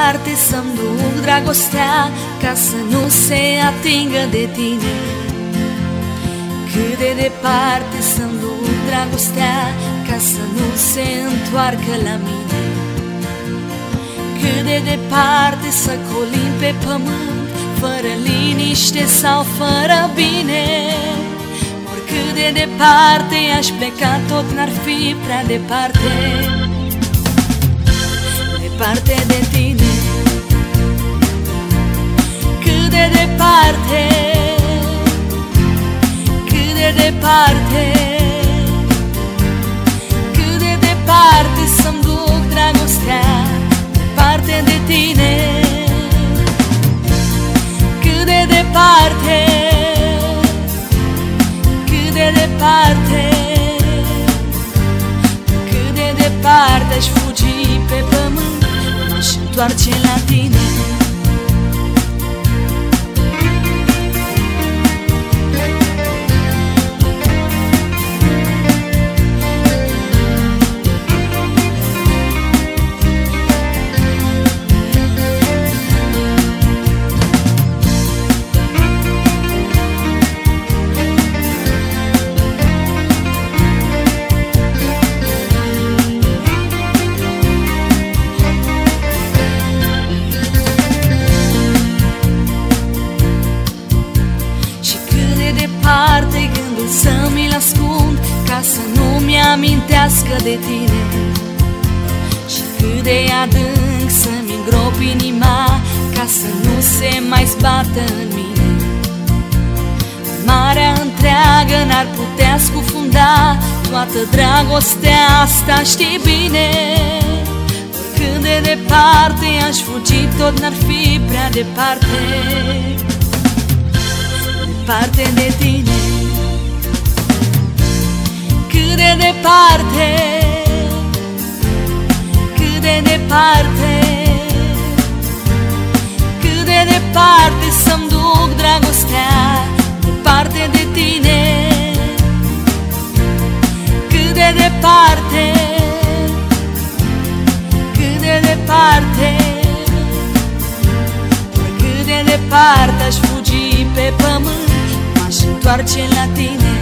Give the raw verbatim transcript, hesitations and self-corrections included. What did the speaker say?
departe să-mi duc dragostea, ca să nu se atingă de tine. Cât de departe să-mi duc dragostea, ca să nu se întoarcă la mine. Cât de departe să colim pe pământ, fără liniște sau fără bine. Oricât de departe aș pleca, tot n-ar fi prea departe. Departe de tine. Cât de departe, cât de departe, cât de departe să-mi duc dragostea, departe de tine. Cât de departe, cât de departe, cât de departe aș fugi pe pământ, m-aș întoarce la tine. Gândul să mi-l ascund, ca să nu-mi amintească de tine. Și cât de adânc să-mi îngrop inima, ca să nu se mai zbată în mine. Marea întreagă n-ar putea scufunda toată dragostea asta, știi bine. Oricât de departe aș fugi, tot n-ar fi prea departe. Departe de tine. Cât de departe, cât de departe, cât de departe să-mi duc dragostea, departe de tine. Cât de departe, cât de departe, cât de departe aș fugi pe pământ, m-aș întoarce la tine.